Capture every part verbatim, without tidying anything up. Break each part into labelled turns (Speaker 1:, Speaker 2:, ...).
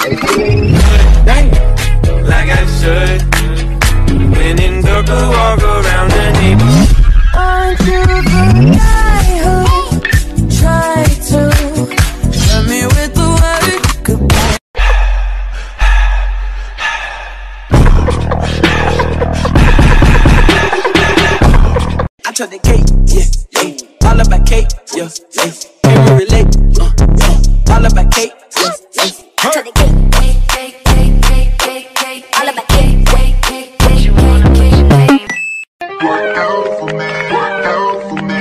Speaker 1: like I should. When in dark, I walk around the neighborhood.
Speaker 2: Aren't you the guy who tried to hurt me with the word goodbye? I took the cake, yeah, yeah. All about cake, yeah, yeah. Can we relate? Uh, uh. All about cake, yeah, yeah. I took the cake, cake, cake, cake, cake, cake, cake. All about cake, cake, cake, cake, cake, cake.
Speaker 3: Work out for me, work out for me.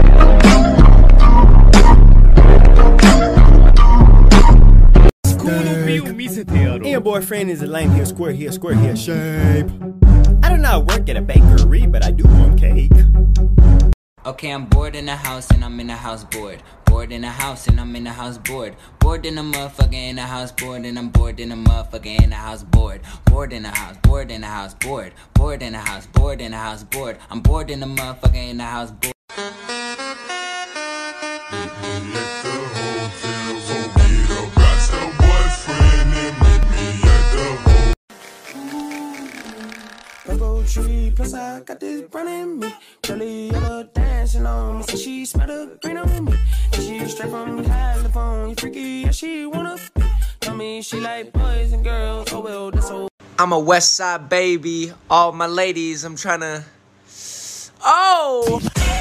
Speaker 4: And your boyfriend is a lame here, square here, square here, shape. I do not work at a bakery, but I do want cake.
Speaker 5: Okay, I'm bored in the house and I'm in the house bored. Bored in the house and I'm in the house bored. Bored in the motherfucker in the house bored. And I'm bored in the motherfucker in the house bored. Bored in the house, bored in the house bored. Bored in the house, bored in the house bored. I'm bored in the motherfucker in the house bored.
Speaker 2: Purple tree, plus I got this brown in me. Charli, yellow dancing on me, so she smell the green on me. And she straight from California, freaky, yeah, she wanna be. Tell me she like boys and girls, oh well, that's so.
Speaker 6: I'm a West Side baby, all my ladies, I'm tryna. Oh!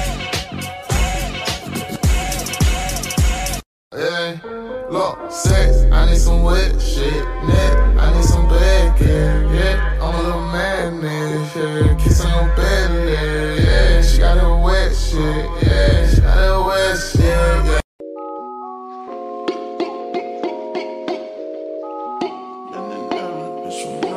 Speaker 3: Hey, look, sex, I need some wet shit, neck, I need some bad yeah, yeah. I'm a little madness, yeah, kissing on belly, yeah. She got a wet shit, yeah, she got a wet shit, yeah. No, no, no,